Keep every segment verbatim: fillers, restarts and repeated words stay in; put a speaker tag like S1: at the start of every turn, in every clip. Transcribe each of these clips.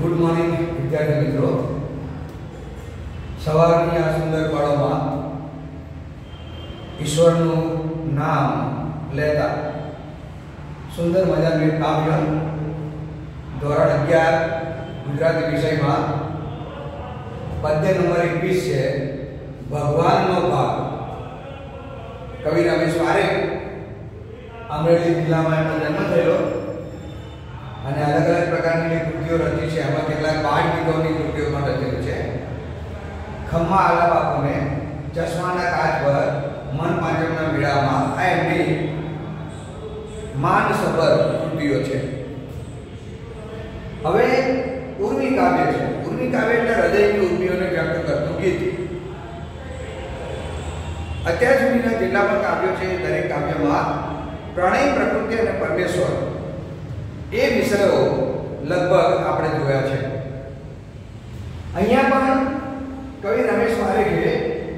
S1: Good morning विद्यार्थी मित्रों। सवारनी आ सुंदर पड़ों ईश्वरनु नाम लेता सुंदर मजानु काव्य धोरण अगियार गुजराती विषय में पद्य नंबर एकवीस है भगवान नो भाग। कवि रमेश पारेख अमरेली जिला में एमनो जन्म थयेलो અને અલગ અલગ પ્રકારની કૃતિઓ રચી છે। એમાં કેટલાક બાળ ગીતોની કૃતિઓ પણ રચેલી છે। ખમ્મા આલા બાપુને ચશ્માના કાચ પર મન પાંચમના મેળામાં આ એમની માનસભર કૃતિઓ છે। હવે ઉર્મી કાવ્ય છે। ઉર્મી કાવ્ય એટલે હૃદયની ઉર્મિઓને વ્યક્ત કરતું ગીત। અત્યાર સુધીના જેટલા પણ કાવ્યો છે દરેક કાવ્યમાં પ્રણય, પ્રકૃતિ અને પરમેશ્વર એ વિષયો લગભગ આપણે જોયા છે। અહીંયા પણ કવિ રમેશ પારેખે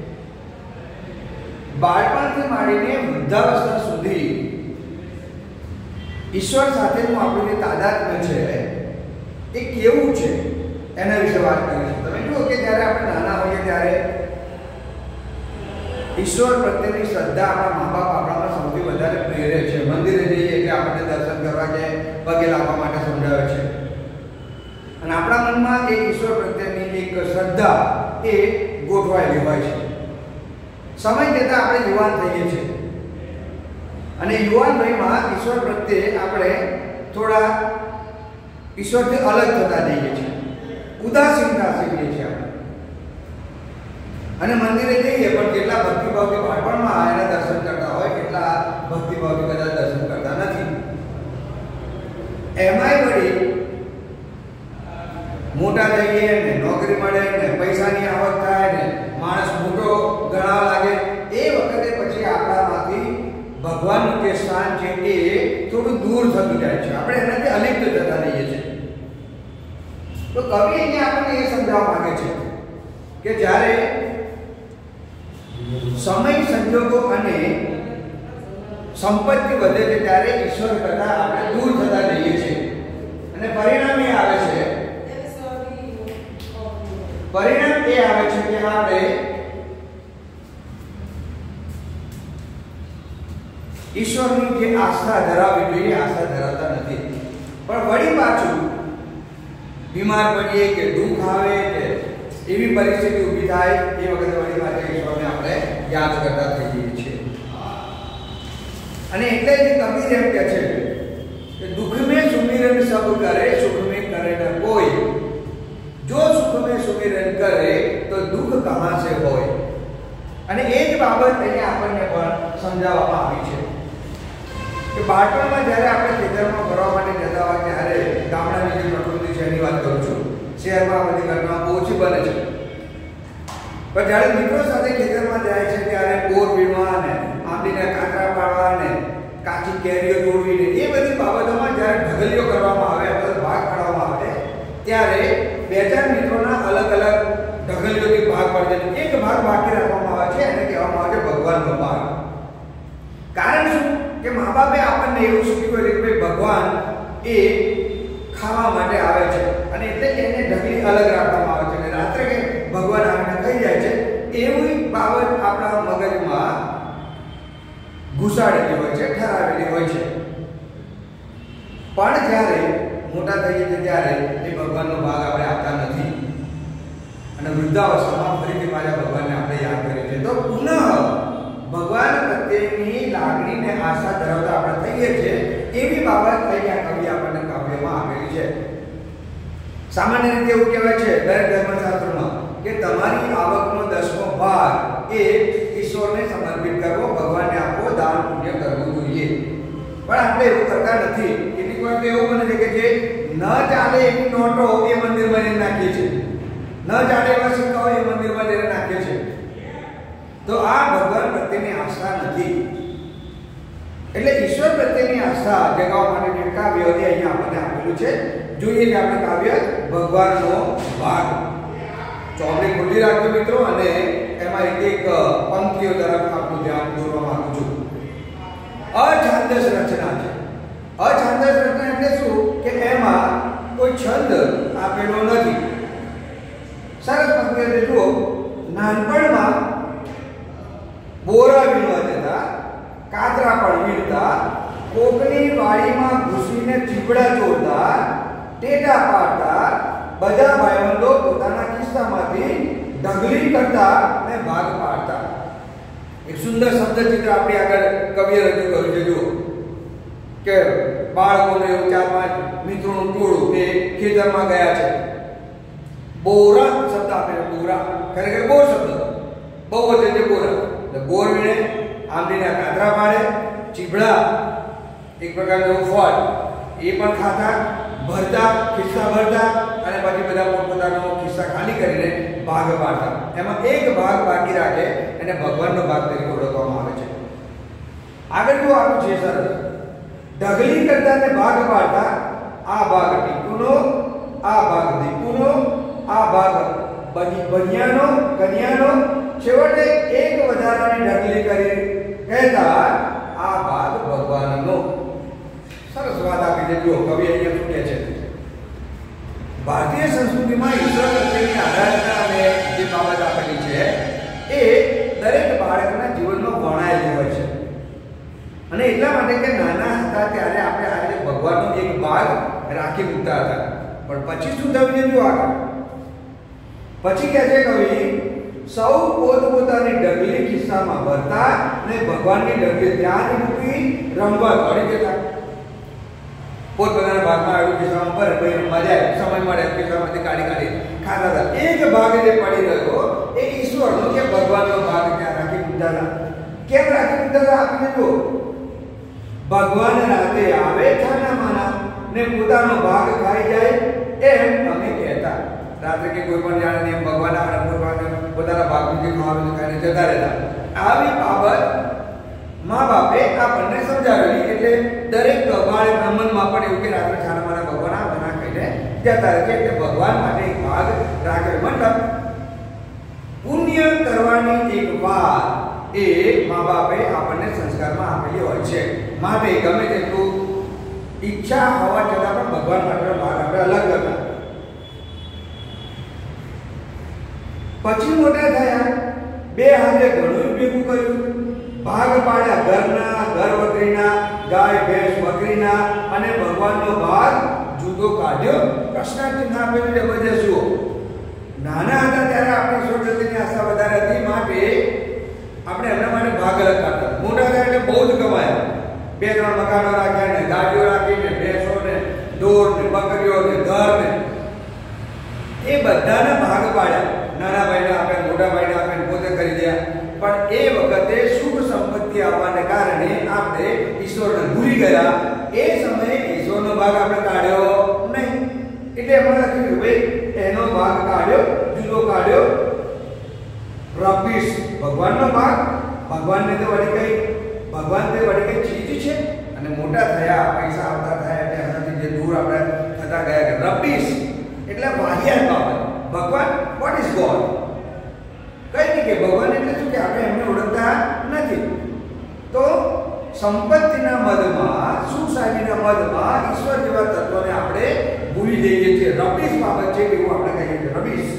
S1: બાળપણથી માંડીને વૃદ્ધાવસ્થા સુધી ઈશ્વર સાથેનું આપણું જે તાદાત્મ્ય છે એ કેવું છે એના વિશે વાત કરી છે। તમે જુઓ કે જ્યારે આપણે નાના હોઈએ ત્યારે ઈશ્વર પ્રત્યેની શ્રદ્ધા આપણા મા બાપ આપણામાં સૌથી વધારે પ્રેરે છે। મંદિરે જઈએ એટલે આપણને દર્શન કરવા કે પગે લાગવા માટે સમજાવે છે અને આપણા મનમાં એ ઈશ્વર પ્રત્યેની એક શ્રદ્ધા એ ગોઠવાયેલી હોય છે। સમય જતાં આપણે યુવાન થઈએ છીએ અને યુવાન વયમાં ઈશ્વર પ્રત્યે આપણે થોડા ઈશ્વરથી અલગ થતા જઈએ છીએ, ઉદાસીનતા શીખીએ છીએ આપણે અને મંદિરે જઈએ પણ કેટલા ભક્તિભાવથી બાળપણમાં એના દર્શન કરતા હોય, કેટલા ભક્તિભાવથી કદાચ દર્શન કરતા નથી। એમાંય વળી મોટા થઈએ ને નોકરી મળે ને પૈસાની આવક થાય ને માણસ મોટો ગણવા લાગે એ વખતે પછી આપણામાંથી ભગવાનનું જે સ્થાન છે એ થોડું દૂર થતું જાય છે, આપણે એનાથી અલિપ્ત થતા રહીએ છીએ। તો કવિ અહીંયા આપણને એ સમજાવવા માંગે છે કે જ્યારે સમય, સંજોગો અને સંપત્તિ વધે છે ત્યારે ઈશ્વર કરતા આપણે દૂર થતા જઈએ છીએ અને પરિણામ એ આવે છે પરિણામ એ આવે છે કે આપણે ઈશ્વરની જે આસ્થા ધરાવવી જોઈએ આસ્થા ધરાવતા નથી। પણ વળી પાછું બીમાર પડીએ કે દુઃખ આવે કે એવી પરિસ્થિતિ ઊભી થાય એ વખતે વળી પાછા ઈશ્વરને આપણે યાદ કરતા થઈ જઈએ છીએ અને એટલે જ કબીર એમ કહે છે કે દુઃખ में सुमिरन सब करे सुख में करे न कोई, जो सुख में सुमिरन करे तो दुख कहां से होय। અને એ જ બાબત અહીંયા આપણને પણ સમજાવવામાં આવી છે કે બાળપણમાં જ્યારે આપણે ખેતરમાં ફરવા માટે જતા હોય ત્યારે ગામડાની જે પ્રકૃતિ છે એની વાત કરું છું, શહેરમાં બધી ઘટનાઓ ઓછી બને છે પણ જ્યારે મિત્રો સાથે ખેતરમાં જાય છે ત્યારે બોર વીણવા ને આંબલીના કાંકરા પાડવા ને કાચી કેરીઓ તોડવી ને એ બધી બાબતોમાં જ્યારે ઢગલીઓ કરવામાં આવે અથવા ભાગ પાડવામાં આવે ત્યારે બે ચાર મિત્રોના અલગ અલગ ઢગલીઓથી ભાગ પાડે છે, એક ભાગ બાકી રાખવામાં આવે છે એને કહેવામાં આવે છે ભગવાનનો ભાગ। કારણ શું કે મા બાપે આપણને એવું શીખવ્યું કે ભાઈ ભગવાન એ ખાવા માટે આવે છે અને એટલે કે એને ઢગલી અલગ રાખવામાં આવે છે અને રાત્રે કે ભગવાન આવીને થઈ જાય છે એવી બાબત આપણા મગજમાં ઘુસાડેલી હોય છે, ઠરાવેલી હોય છે। પણ જ્યારે મોટા થઈએ છીએ ત્યારે એ ભગવાનનો ભાગ આપણે આપતા નથી અને વૃદ્ધાવસ્થામાં ફરીથી પાછા ભગવાનને આપણે યાદ કરીએ છીએ તો પુનઃ ભગવાન પ્રત્યેની લાગણીને આશા ધરાવતા આપણે થઈએ છીએ એવી બાબત અહીંયા કવિ આપણને કાવ્યમાં આપેલી છે। સામાન્ય રીતે એવું કહેવાય છે દરેક ધર્મશાસ્ત્રમાં કે તમારી આવકનો દસમો ભાગ એ ઈશ્વરને સમર્પિત કરવો, ભગવાનને આપવો, દાન પુણ્ય કરવું જોઈએ। પણ આપણે એવું કરતા નથી। કેટલીક વાર તો એવું બને છે કે જે ન ચાલે એવી નોટો એ મંદિરમાં જઈને નાખીએ છીએ, ન ચાલે એવા સિક્કાઓ એ મંદિરમાં જઈને નાખીએ છીએ। તો આ ભગવાન પ્રત્યેની આસ્થા નથી। એટલે ઈશ્વર પ્રત્યેની આસ્થા જગાવવા માટે જે કાવ્ય છે અહીંયા આપણને આપેલું છે। જોઈએ કે આપણે કાવ્ય ભગવાનનો ભાગ। ચોપડી ખોલી રાખજો મિત્રો અને એમાં એક એક પંક્તિઓ તરફ આપનું ધ્યાન દોરવા માંગુ છું। અછાંદસ રચના છે। અછાંદસ રચના એટલે શું કે એમાં કોઈ છંદ આપેલો કાતરા પણ વીણતા, કોકની વાડીમાં ઘૂસીને ચીબડા ચોરતા, ટેટા પાડતા, બધા ભાઈબંધો પોતાના ખિસ્સામાંથી ઢગલી કરતા અને ભાગ પાડતા. એક સુંદર શબ્દચિત્ર આપણી આગળ કવિએ રજૂ કર્યું છે. જુઓ કે બાળકોને એવું ચાર પાંચ મિત્રોનું ટોળું એ ખેતરમાં ગયા છે. બોરા શબ્દ આપે, બોરા ખરેખર બોર શબ્દ, બહુ વધે છે બોરા. એટલે બોર વીણે, આંબલીના કાતરા પાડે, ચીબડા એક પ્રકારનો ફળ એ પણ ખાતા, ભરતા, ખિસ્સા ભરતા અને પછી બધા પોતપોતાનો ખિસ્સા ખાલી કરીને ભાગ પાડતા. એમાં એક ભાગ બાકી રાખે અને ભગવાનનો ભાગ તરીકે ઓળખવામાં આવે છે. આગળ જો આવું છે સરસ, ઢગલી કરતા ને ભાગ પાડતા, આ ભાગ ટીકુનો, આ ભાગ દીકુનો, આ ભાગ બનિયાનો, કન્યાનો, છેવટે એક વધારાની ઢગલી કરી કહેતા આ ભાગ ભગવાનનો. સરસ વાત આપી છે. જો કવિ અહીંયા શું કહે છે, ભારતીય સંસ્કૃતિમાં ઈશ્વર પ્રત્યેની આરાધના અને જે બાબત આપેલી છે એ દરેક બાળકના જીવનમાં વણાયેલી હોય છે. અને એટલા માટે કે નાના હતા ત્યારે આપણે આ રીતે ભગવાનનો એક ભાગ રાખી મૂકતા હતા. પણ પછી શું થયું છે જો આગળ, પછી કહે છે કવિ, સૌ પોતપોતાની ડગલી ખિસ્સામાં ભરતા અને ભગવાનની ડગલી ત્યાં મૂકી રમવા દોડી જતા. પોતપોતાના ભાગમાં આવ્યું ખિસ્સામાં ભરે, પછી રમવા જાય, સમય મળે ખિસ્સામાંથી કાઢી કાઢી ખાતા હતા. એક ભાગ જે પડી ગયો એ ઈશ્વરનો કે ભગવાનનો ભાગ ત્યાં રાખી મૂકતા હતા. કેમ રાખી મૂકતા હતા આપીને જો, ભગવાન રાતે આવે છાના માના ને પોતાનો ભાગ ખાઈ જાય એમ અમે કહેતા. રાત્રે કે કોઈ પણ જાણે એમ ભગવાન આપણે પોતાના ભાગનું જે ખાવાનું ખાઈને જતા રહેતા. આવી બાબત મા બાપે આપણને સમજાવેલી. એટલે દરેક બાળક મનમાં પણ એવું કે રાત્રે છાના માના ભગવાન આ બના ખાઈને જતા રહે છે. એટલે ભગવાન માટે એક ભાગ રાખે. મતલબ પુણ્ય કરવાની એક વાત એ મા બાપે આપણને સંસ્કારમાં આપેલી હોય છે. માટે ગમે તેટલું ઈચ્છા હોવા છતાં પણ ભગવાન માટેનો ભાગ આપણે અલગ કરતા. પછી મોટા થયા, બે હાથે ઘણું ભેગું કર્યું, ભાગ પાડ્યા ઘરના, ઘર વકરીના, ગાય ભેંસ બકરીના, અને ભગવાનનો ભાગ જુદો કાઢ્યો. પ્રશ્નાર્થ આપેલું છે બધે શું. નાના હતા ત્યારે આપણી ઈશ્વરપ્રત્યેની આસ્થા વધારે હતી, માટે આપણે એમના માટે ભાગ અલગ કાઢતા. મોટા થયા એટલે બહુ જ કમાયા. બે ત્રણ મકાનો રાખ્યા ને ગાડીઓ રાખીને ભેંસો ને ઢોર ને બકરીઓ ને ઘર ને એ બધાને ભાગ પાડ્યા. નાના ભાઈને આપે, મોટા ભાઈને આપે, પોતે કરી દયા. પણ એ વખતે સુખ સંપત્તિ આવવાને કારણે આપણે ઈશ્વરને ભૂલી ગયા. એ સમયે ઈશ્વરનો ભાગ આપણે કાઢ્યો નહીં. એટલે એમાં લખ્યું ભાઈ એનો ભાગ કાઢ્યો, જુદો કાઢ્યો. રબીશ ભગવાનનો ભાગ, ભગવાનને તો વળી કઈ ભગવાન તે વળી કઈ ચીજ છે. અને મોટા થયા, પૈસા આવતા થયા એટલે એનાથી જે દૂર આપણે થતા ગયા કે રબીશ એટલે વાહિયાત બાબત. ભગવાન વોટ ઇઝ ગોડ? કઈ નહીં કે ભગવાન એટલે શું કે આપણે એમને ઓળખતા નથી. તો સંપત્તિના મદમાં, સુશાહીના મદમાં ઈશ્વર જેવા તત્વોને આપણે ભૂલી જઈએ છીએ. રબીશ બાબત છે એવું આપણે કહીએ છીએ. રબીશ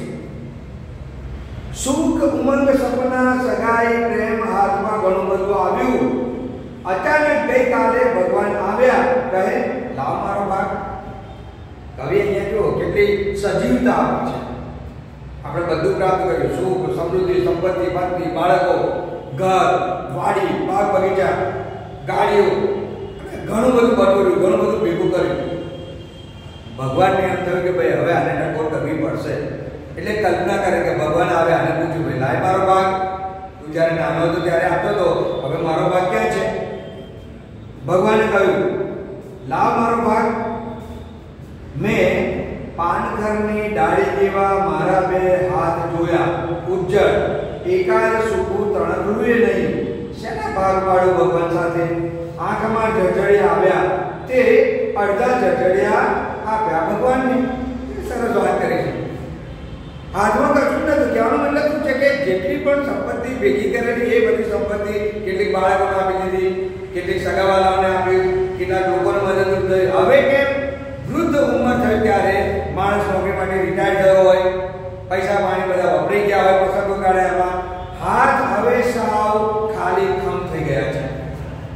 S1: સુખ, ઉમંગ, સપના, સગાઈ, પ્રેમ હાથમાં ઘણું બધું આવ્યું. અચાનક ગઈકાલે ભગવાન આવ્યા, કહે લાવ મારો ભાગ. કવિ અહીંયા જો કેટલી સજીવતા આપી છે. આપણે બધું પ્રાપ્ત કર્યું, સુખ, સમૃદ્ધિ, સંપત્તિ, પત્ની, બાળકો, ઘર, વાડી, બાગ બગીચા, ગાડીઓ, ઘણું બધું બટોર્યું, ઘણું બધું ભેગું કર્યું. ભગવાનને એમ થયું કે ભાઈ હવે આને ટકોર કરવી પડશે. એટલે કલ્પના કરે કે ભગવાન આવે અને પૂછ્યું ભાઈ લાય મારો ભાગ. તું જ્યારે નાનો હતો ત્યારે આપતો હતો, હવે મારો ભાગ ક્યાં છે? ભગવાને કહ્યું લાવ મારો ભાગ. મેં પાનખરની ડાળી જેવા મારા બે હાથ જોયા, ઉજ્જડ, એકાદ સૂકું તણકલું નહીં. શેના ભાગ પાડું ભગવાન સાથે? આંખમાં જજડિયા આવ્યા, તે અડધા જજડિયા આપ્યા ભગવાનને. સરસ વાત કરી છે. હાથમાં કશું નથી. કહેવાનો મતલબ શું છે કે જેટલી પણ સંપત્તિ ભેગી કરેલી એ બધી સંપત્તિ કેટલીક બાળકોને આપી દીધી, કેટલીક સગાવાલાઓને આપી, કેટલાક લોકોને મદદરૂપ થઈ. હવે કેમ વૃદ્ધ ઉંમર થઈ ત્યારે માણસ નોકરી માટે રિટાયર થયો હોય, પૈસા પાણી બધા વપરાઈ ગયા હોય, પસંદો કાઢ્યામાં હાથ હવે સાવ ખાલી ખમ થઈ ગયા છે.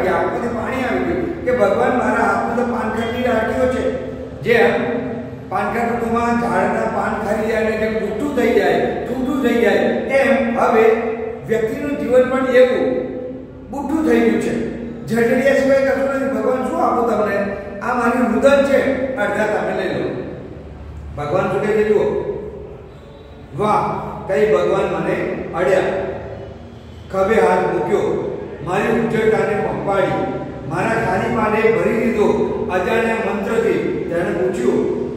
S1: આવી ગયા, આંખમાંથી પાણી આવી ગયું કે ભગવાન મારા હાથમાં તો પાનખરની ડાળીઓ છે, જેમ પાનખરમાં ઝાડના પાન ખરી જાય ને જેમ બુટ્ટું થઈ જાય, છૂટું થઈ જાય, એમ હવે વ્યક્તિનું જીવન પણ એવું બુટ્ટું થઈ ગયું છે, ઝડડિયા સિવાય કશું નથી. ભગવાન શું આપું તમને? આ મારી રુદન છે, અડધા તમે લઈ લો. ભગવાન શું કહે છે? જુઓ, વાહ, કઈ ભગવાન મને અડ્યા, ખભે હાથ મૂક્યો, મારી ઉજ્જળતાને પંપાડી, મારા ખાલી પાને ભરી દીધો અજાણ્યા મંત્રથી. તેણે પૂછ્યું,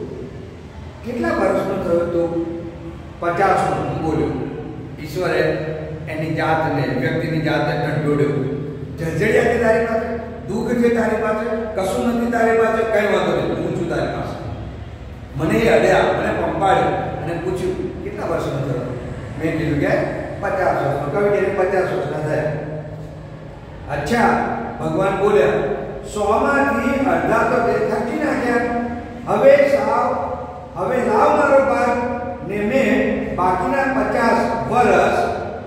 S1: કેટલા વર્ષનો થયો તો? પચાસનો. હું બોલ્યો. ઈશ્વરે એની જાતને, વ્યક્તિની જાતને ઢંઢોળ્યો. જજડિયા છે તારી પાસે, દુઃખ છે તારી પાસે, કશું નથી તારી પાસે, કઈ વાંધો નહીં, હું છું તારી પાસે. મને એ અડ્યા, મને પંપાડ્યો અને પૂછ્યું કેટલા વર્ષનો થયો? મેં કીધું કે પચાસ વર્ષનો. કવિ કે પચાસ વર્ષના થયા. અચ્છા, ભગવાન બોલ્યા, સો માંથી અડધા તો તે ખર્ચી નાખ્યા, હવે સાવ હવે લાવ મારો ભાગ ને મેં બાકીના પચાસ વર્ષ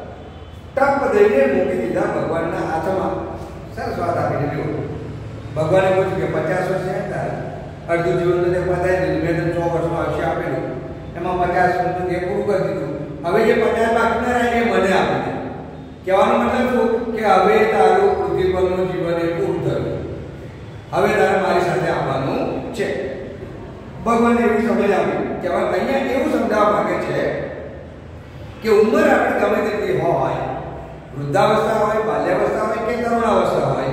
S1: ટપ દઈને મૂકી દીધા ભગવાનના હાથમાં. સરસ વાત આપી દીધી. ભગવાને પૂછ્યું કે પચાસ વર્ષ છે તારે, અડધું જીવન તો તે પતાવી દીધું, મેં તને સો વર્ષનું આયુષ્ય આપેલું, એમાં પચાસ વર્ષનું તે પૂરું કરી દીધું, હવે જે પચાસ બાકીના રહે એ મને આપી દે. કહેવાનો મતલબ શું કે હવે તારું પૃથ્વી પરનું જીવન એ પૂરું થયું, હવે તારે મારી સાથે આવવાનું છે. ભગવાને એવી સમજ આપી. કહેવાય અહીંયા એવું સમજાવવા માંગે છે કે ઉંમર આપણી ગમે તેટલી હોય, વૃદ્ધાવસ્થા હોય, બાલ્યાવસ્થા હોય કે તરુણાવસ્થા હોય,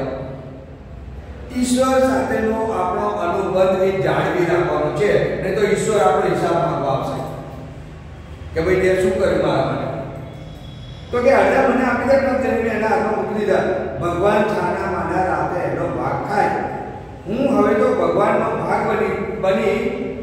S1: ઈશ્વર સાથેનો આપણો અનુબંધ એ જાળવી રાખવાનો છે. નહીં તો ઈશ્વર આપણો હિસાબ માંગવા આવશે કે ભાઈ તે શું કર્યું મારા માટે. તો કે અડધા મને આપી દે, પણ તેને એના હાથમાં મૂકી દીધા. ભગવાન છાના માના રાતે એનો ભાગ ખાય. હું હવે તો ભગવાનનો ભાગ બની બની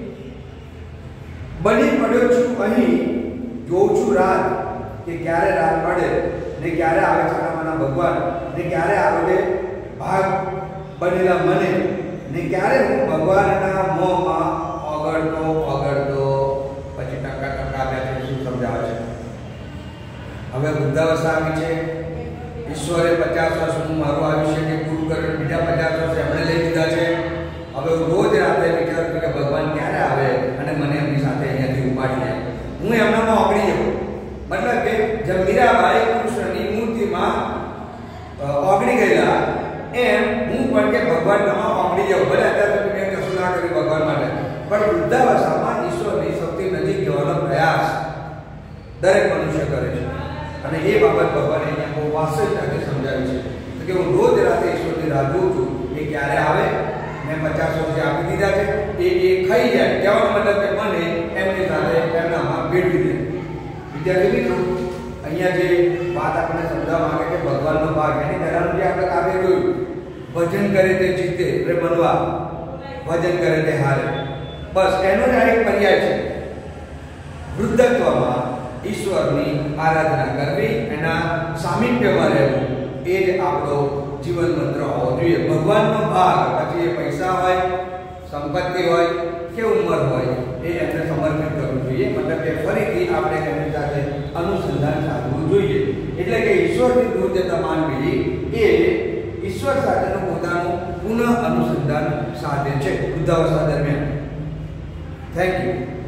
S1: બની પડ્યો છું. અહીં જોઉં છું રાત, કે ક્યારે રાત પડે ને ક્યારે આવે છાના માના ભગવાન, ને ક્યારે આવે ભાગ બનેલા મને, ને ક્યારે હું ભગવાનના મોંમાં ઓગળતો ઓગળતો. પછી ટકા ટકા બે શું સમજાવે છે? હવે વૃદ્ધાવસ્થા આવી છે, ઈશ્વરે પચાસ વર્ષનું મારું આયુષ્ય કે પૂરું કર્યું, બીજા પચાસ વર્ષ એમણે લઈ લીધા છે. હવે હું રોજ રાતે વિચારું છું કે ભગવાન ક્યારે આવે અને મને એમની સાથે અહીંયાથી ઉપાડી જાય. હું એમનામાં ઓગળી જાઉં. મતલબ કે જેમ મીરાબાઈ કૃષ્ણની મૂર્તિમાં ઓગળી ગયેલા, એમ હું પણ કે ભગવાનમાં ઓગળી જાઉં. ભલે અત્યારે સુધી મેં કશું ના કર્યું ભગવાન માટે, પણ વૃદ્ધાવસ્થામાં ઈશ્વરની સૌથી નજીક જવાનો પ્રયાસ દરેક મનુષ્ય કરે છે. અને એ બાબત ભગવાને અહીંયા બહુ વાસ્તવિકતાથી સમજાવી છે કે હું રોજ રાતે ઈશ્વરની રાહ જોઉં છું, એ ક્યારે આવે. મેં પચાસ વર્ષ આપી દીધા છે, એ એ ખાઈ જાય. કહેવાનો મતલબ કે મને એમની સાથે એમનામાં ભેળવી દે. વિદ્યાર્થી મિત્રો, અહીંયા જે વાત આપણને સમજાવવા માંગે કે ભગવાનનો ભાગ, એની પહેલાનું જે આપણે કાવ્ય જોયું, ભજન કરે તે જીતે એટલે બનવા, ભજન કરે તે હારે, બસ એનો જ આ એક પર્યાય છે. વૃદ્ધત્વમાં ઈશ્વરની આરાધના કરવી, એના સામીપ્યમાં રહેવું, એ જ આપણો જીવન મંત્ર હોવો જોઈએ. ભગવાનનો ભાગ, પછી એ પૈસા હોય, સંપત્તિ હોય કે ઉંમર હોય, એ એમને સમર્પિત કરવું જોઈએ. મતલબ કે ફરીથી આપણે એમની સાથે અનુસંધાન સાધવું જોઈએ. એટલે કે ઈશ્વરથી દૂર જતા માનવી એ ઈશ્વર સાથેનું પોતાનું પુનઃ અનુસંધાન સાધે છે વૃદ્ધાવસ્થા દરમિયાન. Thank you.